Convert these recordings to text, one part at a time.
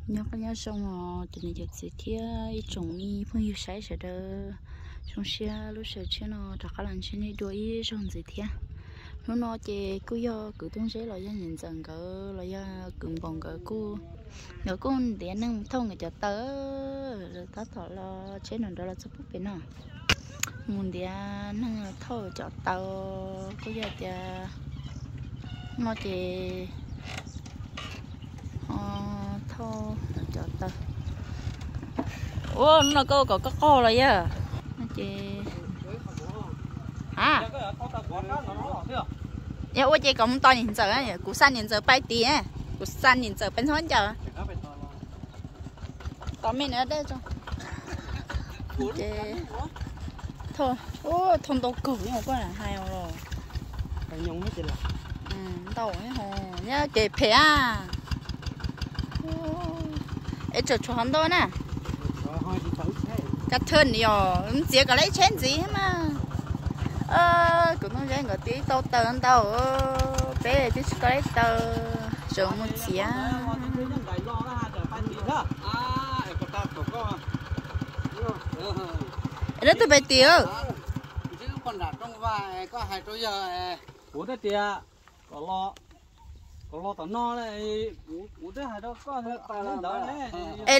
nhớ cái nhớ xong rồi từ này giờ sẽ thiết trồng mi phong yêu sấy sẽ đỡ trong xe lúc sẽ chơi nó đặt cái lần trên này đuổi trong gì thiết lúc nó chơi cứ do cứ tung giấy là do nhìn dần cỡ là do cứng bồng cỡ cô nhớ con để nâng thông người cho tớ rồi tớ thọ lo chế nó đó là sắp bên nào muốn để nâng thâu cho tớ có giờ thì nó chơi thâu cho tớ ô nó có co rồi á nó chơi à ya ôi chơi cũng to nhìn giờ á cú san nhìn giờ bay tía cú san nhìn giờ bên thoáng giờ có mình ở đây rồi chơi thôi ô thằng tàu cử nhưng mà có là hai rồi phải nhung hết rồi tàu ấy hồ nhá chơi phê à ấy chờ cho hắn thôi nè cắt thân đi rồi chỉ có lấy chén gì mà cũng không dễ người tí tàu tàu bé tí có lấy tàu rồi một xía đó tôi phải tiêu con đã trong vai có hai chỗ giờ bố đó tia có lo tao no này bố đó hai đó có tài lên đó này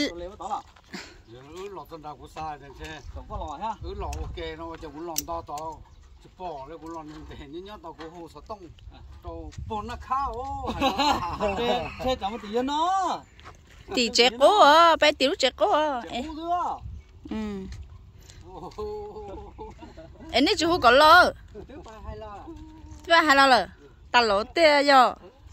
lọ tao đã cũng sai rồi chứ không có lọ ha lọ ok nó chỉ muốn lòng to chỉ bỏ đấy muốn lòng để như nhá tao cũng hồ sơ tông tao bồn nó khao chơi chẳng một tí nó thì chết cố à bé tiểu chết cố à em đi chú có lo hai lo rồi ta lỗ tia rồi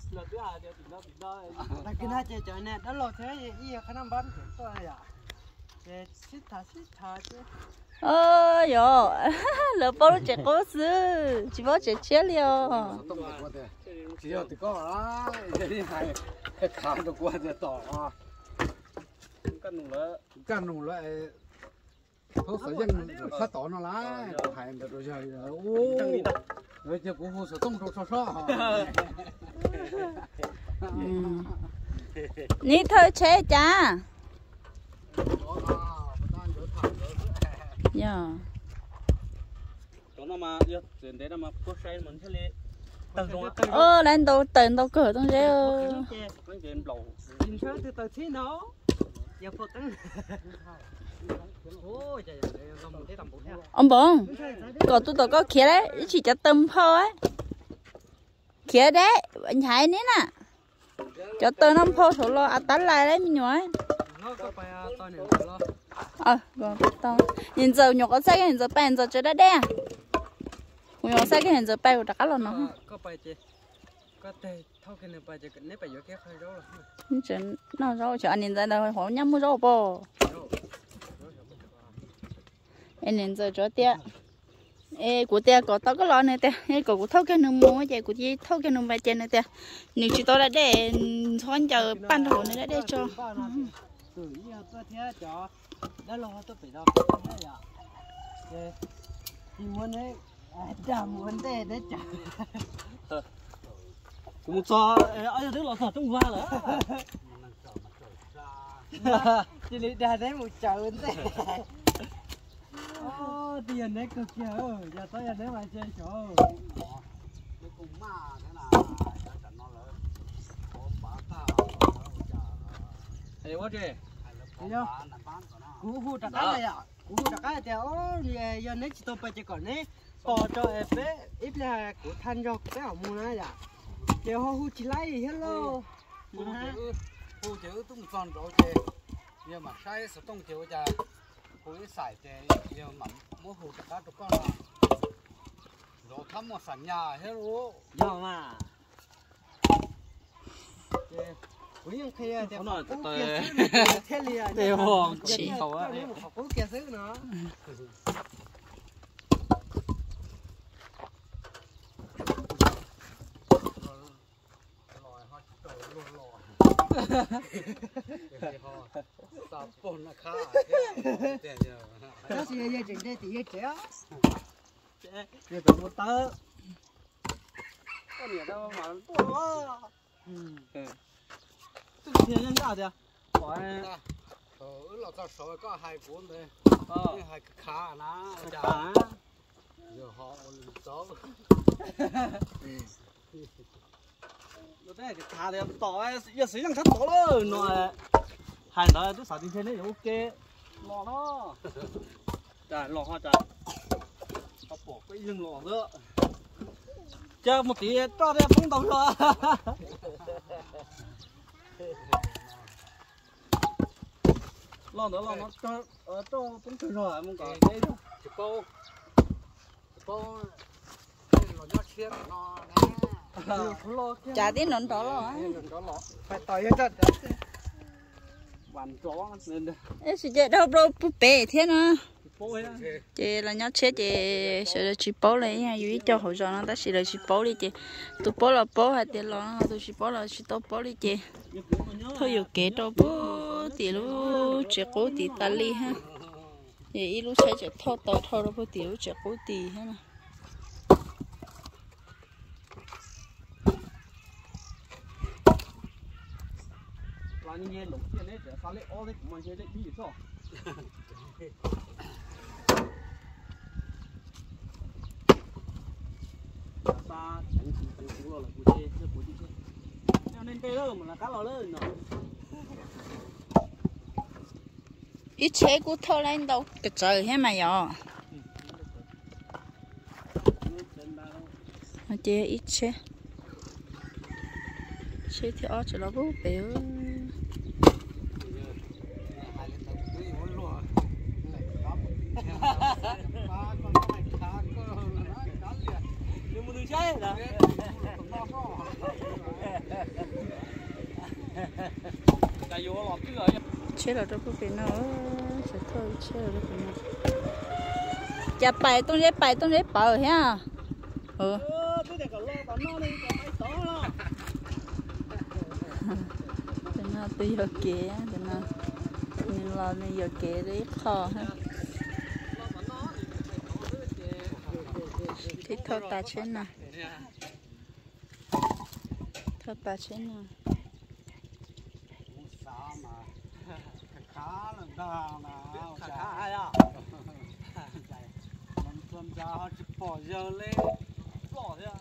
cái này chơi chơi nè đó lỗ thế gì khả năng bắn tôi à chơi xít thả chứ yo lỡ bao chết cố sư chỉ bao chết chết liao chỉ có thì có đó cái này khá được qua giờ tỏ căn nụ lại không phải dân sát tỏ nó lá hải được rồi rồi giờ cũng hồ sơ tông cho ní thôi chế cha dạ đó nó mà chuyện đấy nó mà có say mình thế này lên đâu tiền đâu cửa đâu chứ cái chuyện lầu nhìn sao từ từ thế nó giờ phụ tăng ông bông còn tôi có kia đấy chỉ cho tâm thôi ấy kia đấy anh hãy nè nè cho tôi năm phô số lo à tán lại đấy mình nói còn to nhìn giờ nhóc có sai cái nhìn giờ bay nhìn giờ chơi đã đen nhóc sai cái nhìn giờ bay của tất cả là nó có bay chứ có thể thâu cái này bay chứ nếu bay vô cái khai rau là chuyện nó rau cho anh nhìn giờ đâu họ nhắm mua rau bò anh nhìn giờ cho tiệt ê của tiệt có tao có lo này tiệt ê của thâu cái nương mua vậy của chị thâu cái nương bay trên này tiệt nếu chị tôi đã để thoáng chờ ban đầu này đã để cho đó là tôi phải đọc thế ạ thì muốn đấy chả muốn thế đấy chả cũng cho ai đứa lọ trong hoa nữa chỉ lấy đà đấy một chậu thế tiền đấy cực kìa giờ tôi đấy mà chơi chỗ cùng mà thế nào chẳng nó lớn ôm bá tao thì quá chị cú hú trắc cái này à cú hú trắc cái thì giờ nếu chỉ tôi phải chỉ còn đấy bỏ cho em bé ít là của than cho cái ở mua này à giờ họ hú chỉ lấy hello hú chữ tung tròn rồi chị giờ mà sai sự tung chữ cha hú xài chị giờ mà mua hú trắc cái con rồi thăm một sảnh nhà hello giờ mà ui những khi thì nó thế liền thì hoàng chỉ khẩu á cũng kia xứ nó sao bồn nó khá đó thì giờ chỉnh đây thì giờ trẻ giờ phải một tớ có gì đâu mà to quá thiên nhân ra kìa loại là tao sợ có hai cuốn đây hai khá nó cả giờ họ số đấy cái thà thì tỏi giờ sử dụng rất tốt luôn rồi hai đó tôi xả tin thế này ok lò nó trời lò hoa trời tao bỏ cái lưng lò nữa chờ một tí cho đây không đồng rồi lò nữa lò nó cho cũng được rồi không có đây đâu chỉ bao nó nhát chết nó chả tí nón đó lo phải tỏi cho bàn chó nên ấy chị chơi đâu đâu búp bê thế nữa bôi á chị là nhát chết chị sợ chị bố lấy nha dù cho hỗ trợ nó ta chỉ là chị bố đi chị tụi bố là bố hay tiền lo tụi chị bố là chị tao bố đi chị thôi dù kể đâu bố thì lúc chị cố thì ta đi ha vậy lúc sẽ chị thôi tao thôi đâu bố thì lúc chị cố thì ha nè là những cái lục tiền đấy để sao lấy ô đấy mọi người đấy đi sao ta chẳng chỉ từ cũ rồi là cũ chơi chơi cũ chơi cho nên đây đó mà là cá lò lớn rồi ít chế của thôi lên đâu cái trời hết mà giờ mà chế ít chế thì ở chỗ đó bố béo nhưng mà đừng chơi đó tại vô lọt chứ rồi chế là đâu có phải nó sẽ thôi chế là đâu phải nó chả bài tôi lấy bờ ha tôi để cả lo cả nó đi cả máy tỏ nó nó tôi giờ kể nó nên là nên giờ kể đấy khó ha thì thôi ta trên nè thôi ta trên nè khá là đa nào khá ai à mình tuần ra họ chỉ bỏ giờ lên bỏ thế à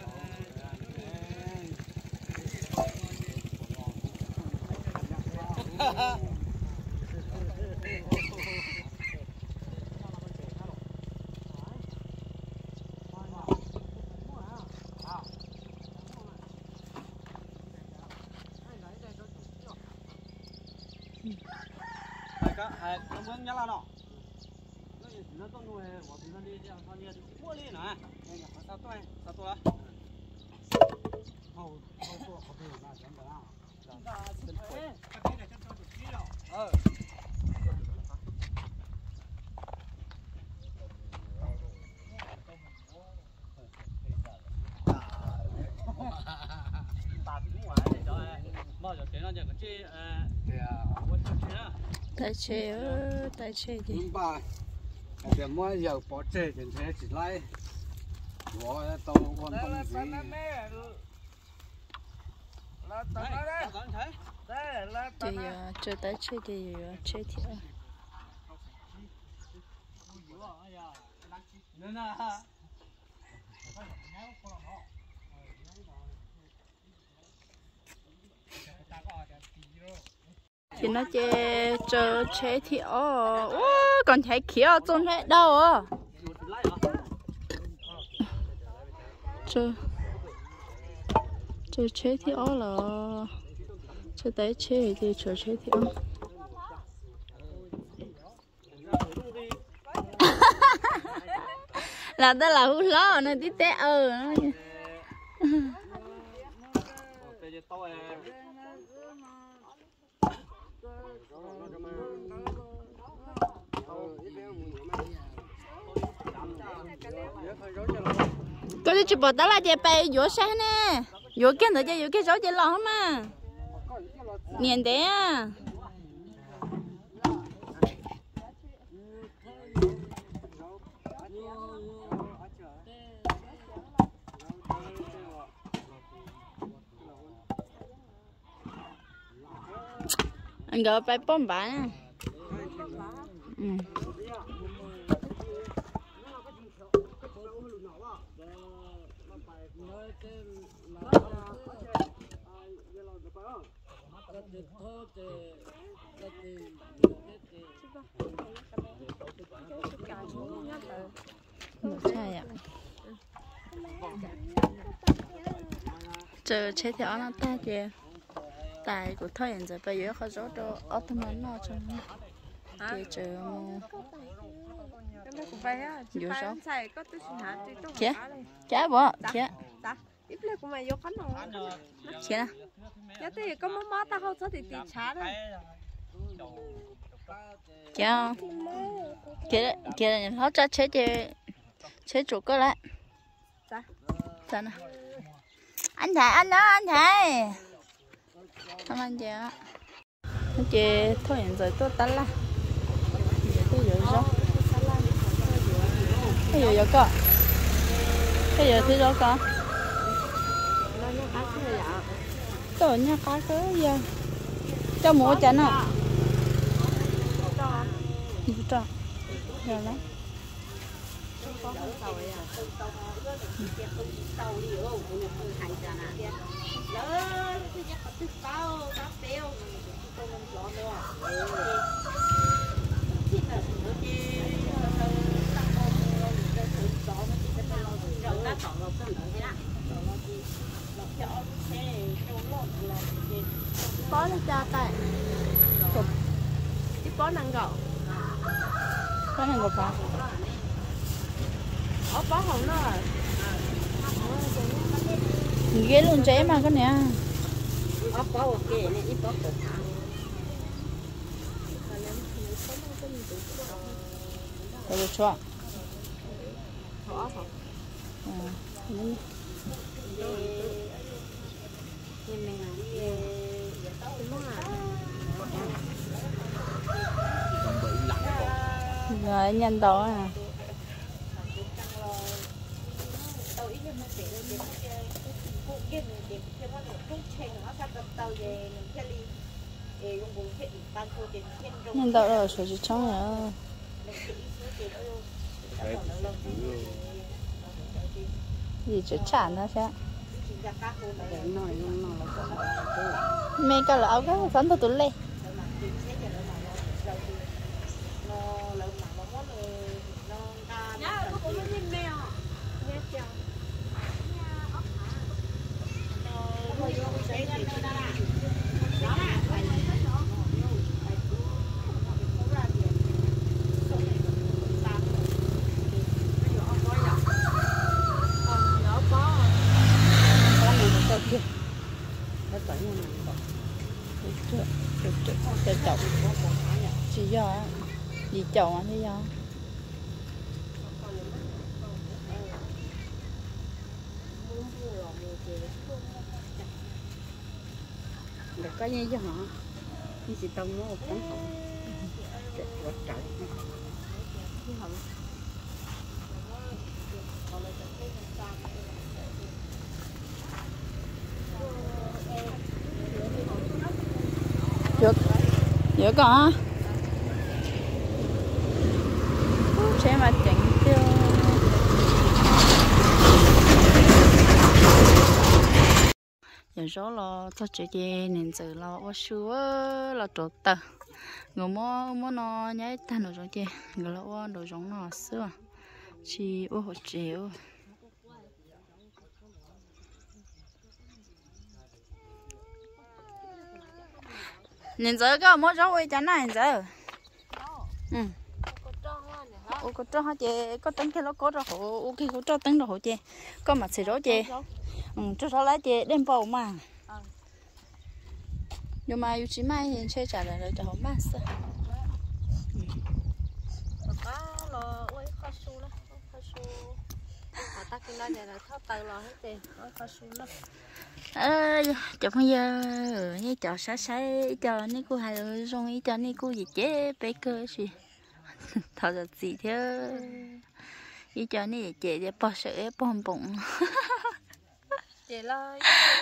nó muốn nhá là nó có nuôi của thì nó đi theo sao như mua đi nè sao tôi á hầu có thể là chẳng hạn tay chế gì nhưng bà để mua dầu bỏ chế thì thế chỉ lấy của tàu quan tâm gì thì chơi tay chế thì chế thì thì nó chơi chế thì còn thấy kia trong hết đâu chơi chế thì là chơi tay chế thì chơi chế thì là đó là hú ló nó tí té có đi chụp đó là chị bay vô xe nè vô cái nữa chứ vô cái chỗ chị lo mà nhìn thế à anh gọi bài bom bả nè. Sai ạ. Chờ chế thì nó ta kìa. Tại của thời hiện giờ bây giờ khó rõ đó ở thằng nó cho nó để chờ vô số kia kia bỏ kia ít lên của mày vô khánh rồi kia nhớ thì có món món tao không có thì tiền trả đấy kia kia kia nó cho chế chủ cơ lại sao nè anh thầy không anh chị thôi hiện giờ tôi tắt la tôi giờ rõ cái giờ có cái giờ thì rõ có tôi nha cá cái giờ cho mua chả nào cho giờ lắm bó nó cho tay cái bó năng gạo có này ngọc hả ở bó hồng nó à ghế luôn chế mà cái này ở bó ok này ít bó cực rồi cho rồi nhanh tàu à nhanh tàu rồi số chỉ trong nữa gì chứ chả nó sẽ mấy cái là áo cái sẵn tụi lên chậu chỉ do gì chậu anh thấy do được có như cho họ như chị tông nó một tấn vật trời được giữa có xe mà chỉnh chưa giờ số lo thôi chị nên giờ lo ở xưa lo trộn tờ người mua nó nhảy tan đồ giống chị người lo đồ giống nó xưa chỉ ô hột chéo nên giờ có mua rau ấy cho này giờ ô có cho họ chị có tính cái nó có cho hộ ok có cho tính rồi hộ chị có mặt xì đó chị cho sao lấy chị đem bầu mà nhưng mà chỉ mai thì chơi trả lại cho họ bán sao lo ôi khó su lắm khó su ta cứ nói này là tháo tay lo hết tiền khó su lắm chợ bây giờ như chợ sáng chợ này cô hay dùng ý chợ này cô gì chế bé cơ gì thật là gì thế ý chợ này chế để bỏ sữa bom bụng chị lo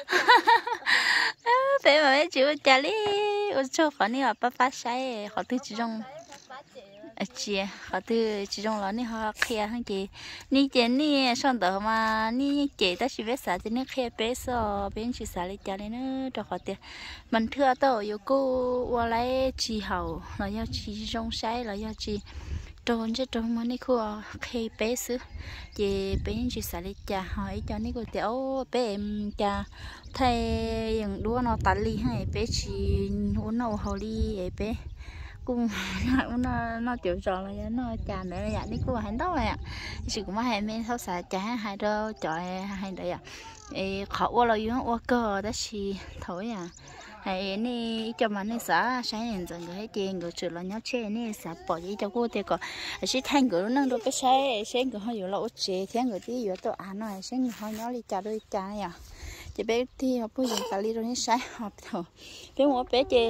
bé mà bé chịu trả lý ô cho khó ní họ ba sai họ tư chỉ trong chị họ tư chỉ trong đó ní họ kia hơn chị ní chị ní xong đó mà ní chị ta chỉ biết xả thì ní kia bé so bé chỉ xả lấy trả lý nữa cho họ tiền mình thưa tao yêu cô qua lấy chị hậu là do chị trong sai là do chị trôn chứ trôn mà ní khu khi bé xứ chị bé chỉ xả lấy trả hỏi cho ní cô tiểu bé em trả thay những đứa nó tạt ly hay bé chỉ uống nấu hồ ly bé cũng nó chịu tròn là nó trà mẹ là vậy cũng hành đó này chỉ cũng hay men tháo xả trà hai đôi chọi hai đây à khó qua là yếu qua cơ đó chỉ thôi à hay nè cho mà nè xả sáng hiện giờ người tiền người chịu là nhớ chơi nè xả bỏ đi cho cô thì có chỉ thay người nó đâu biết sáng người họ nhiều là chế thế người tí yếu tôi ăn rồi sáng người họ nhớ đi trà đôi trà này à chị bé thì họ bây giờ cả ly rồi nó sai học thôi bé mua bé chị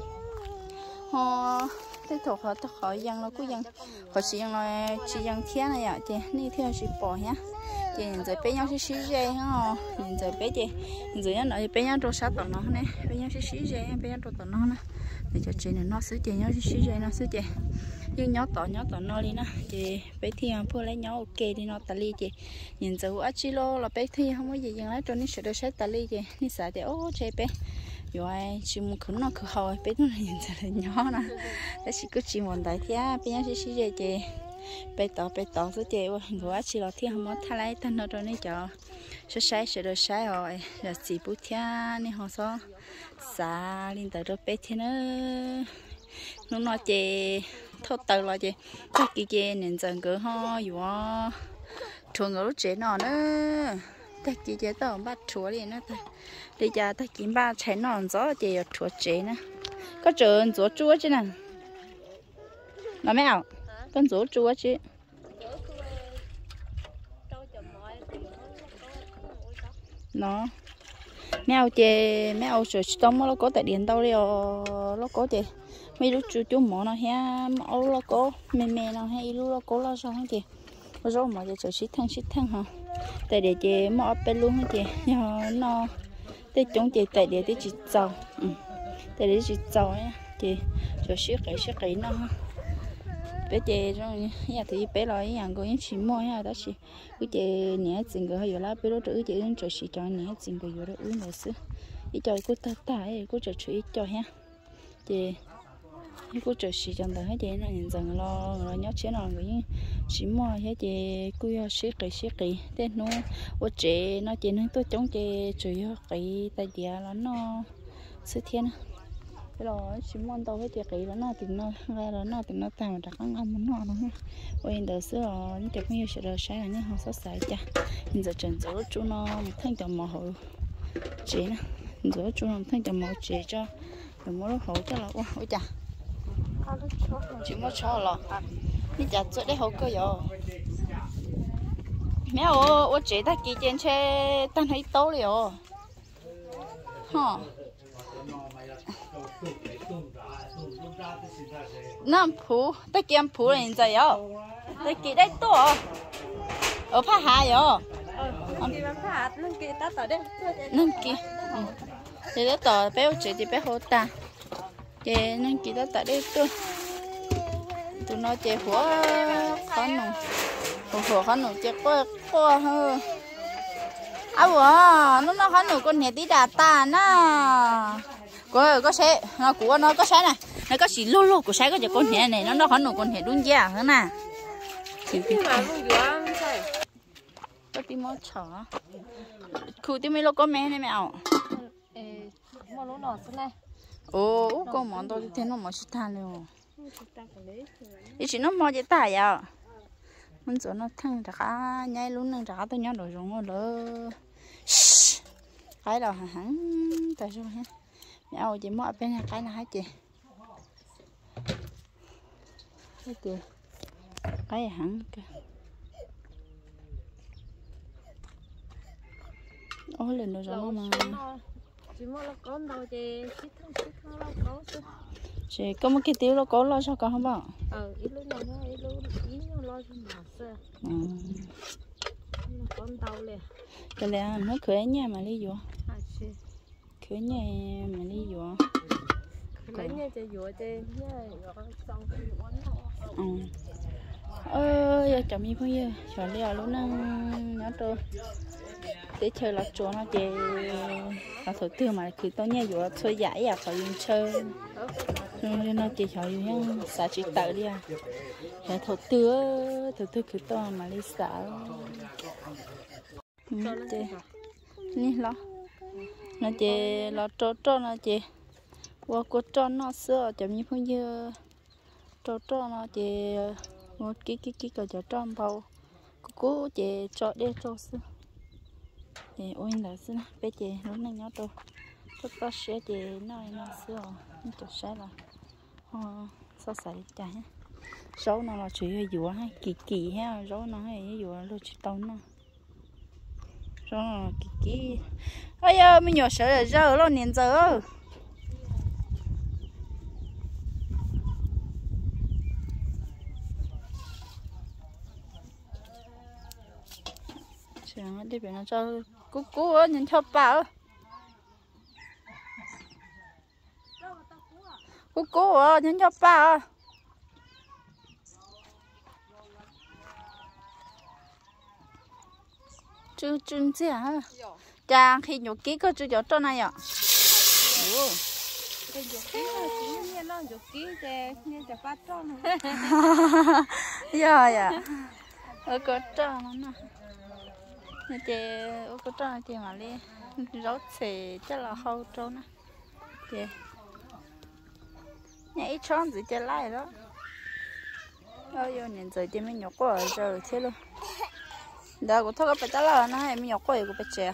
họ cái thuộc họ tất họ dân nó cứ dân họ chỉ dân là chỉ dân thiên này ạ chị đi theo chỉ bỏ nhá chị nhìn thấy bé nhau xí dây ha nhìn thấy bé chị nhìn thấy nó bé nhau trâu sát tận nó này bé nhau xí dây bé nhau trâu tận nó nè để cho chị này nó xứ chị nhau xí dây nó xứ chị nhưng nhỏ tận nó đi nè chị bé thì phơi lấy nhỏ ok đi nó tali ly chị nhìn thấy quá chi lô là bé thì không có gì dân lấy cho nó sửa được sát tali ly chị ní xả thì ô chị bé rồi chỉ muốn khử nó khử hồi bé nó nhìn thấy nhỏ nè bé chỉ cứ chỉ muốn đại thia bé nhau xí dây chị bé tỏ số chị quá chỉ là thiên không có thay lấy thân nó rồi này cho sửa được sai rồi là chỉ bút thia nên họ sao xả lên tới được bé thì nó chị thốt từ là chị các chị nên dần cứ ho dù thường ở lúc chị nó nữa các chị tao bắt chúa liền nữa bây giờ ta kiếm ba trái nó gió chị ở chúa chị nữa có trường gió chúa chứ nè nó mèo con gió chúa chứ nó mèo sửa tông nó có tại điện tao đi nó có chị mấy lúc chú mỏ nó ha ấu nó có mẹ nó hay lúc nó có lo sao hả chị rồi mà giờ xịt thăng hả tại để chị mỏ bên luôn hả chị nó để chúng chị tại để chị giàu tại để chị giàu nhá chị rồi xịt cái nó bé chị rồi nhà thì bé nói nhà cô những chị mua ha đó chị cứ chị nhẹ tiền cái hơi lá bé đó chữ chị cho chị cho nhẹ tiền cái rồi đó uống nữa xứ ít cho cô ta ấy cô cho chị cho ha chị cô cho chị cho ta hết chị nó nhìn rằng lo nhớ chế nào người chị mua hết chị cô yo xí cái tên nó ô chị nó chị nó tôi chống chị chủ yếu cái tay địa là nó sự thiên cái đó chỉ muốn tao hết tiệc là nó tìm nó ra là nó tìm nó tao đặt ăn muốn nó nữa ôi giờ xưa rồi những tiệc nhiều sự đời sáng là những họ sắp xài cha hiện giờ trần dỗ chú nó một thanh tầm màu hậu chế nè dỗ chú nó một thanh tầm màu chế cho rồi mỗi lúc hậu cho là ôi chà chỉ muốn cho là đi chặt chỗ đấy hậu cơ rồi mẹ ơi chế ta kỳ trên xe tan thấy tốt rồi hả nó phù ta kiếm phù là như vậy à ta kỳ đấy to ở phá hà rồi nâng kỳ ta tới đây nâng kỳ thì đó tỏ béo chỉ thì béo hồ ta chị nâng kỳ ta tới đây tụi nó chị hủa khó nụ khó nụ chị qua hơn nó khó nụ con nhẹ tí đà ta nè có xe nó của nó có xe này nó có xì lô của xe có chỉ con nhẹ này nó khó nụ con nhẹ đúng chưa hả nè có tí mó chó khu tí mấy lô có mẹ này mèo mua lúa nọ thế này ồ con món tôi thấy nó món xịt than luôn ý chỉ nó mò vậy ta vậy mình chỗ nó thằng trả nhai luôn nè trả tôi nhớ đồ rong rồi cái đầu hẳn tại sao ha mèo chị mua bên này cái nào hả chị cái kìa cái hẳn kìa ôi lên đồ rong mà chỉ mua là con đâu chị xích thăng là có chị có một cái tiêu nó có lo sao có không bao ít lúc nào nó ít lo cho mà sao con tàu liền cái này nó khởi nhà mà đi vô chị khởi nhà mà đi vô lấy nhà chơi dùa chơi nhà xong cái dùa nó giờ chồng mi phong giờ chọn leo luôn nè nhớ tôi để chơi là chỗ nó chơi là thổ tư mà cứ tao nghe vô chơi giải à phải dùng chơi nên nó chỉ chơi dùng xả chỉ tự đi à là thổ tư cứ tao mà đi xả chơi nè lo nó chơi lo trò nó chơi qua cô trò nó sữa chồng mi phong giờ trò nó chơi một cái cái tròn bao cố chị cho để cho xưa thì ôi là xưa bé chị lúc này nhớ tôi có sẽ chị nói nó xưa nó cho sẽ là sao xài chả số nó là chỉ hay dùa hay kỳ ha số nó hay dùa luôn chỉ tao nó số nó kỳ ơi ơi mình nhỏ sợ giờ lo niệm giờ chẳng đi biển nó cho cú ở nhìn cho bà cú ở nhìn cho bà chú gì hả chàng khi nhổ ký có chú cho này ạ cái dùa kí nghe nó dùa kí chơi nghe chả phát tròn dạ ở có tròn nó nè chị ở có tròn chị mà đi rốt thì chắc là hâu trâu nè chị nhà ít tròn gì chơi lại đó giờ nhìn rồi chị mình nhổ qua rồi thế luôn đó cũng thôi cái là nó hay mình nhổ qua cũng phải chè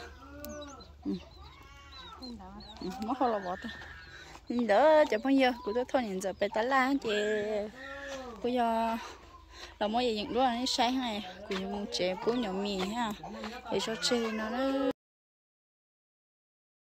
mất không là bỏ thôi nhìn đỡ chả bao giờ cũng thôi nhìn rồi phải là chị bây giờ là mỗi giờ những đứa này sáng này cũng chế bún nhỏ mì ha để cho chơi nó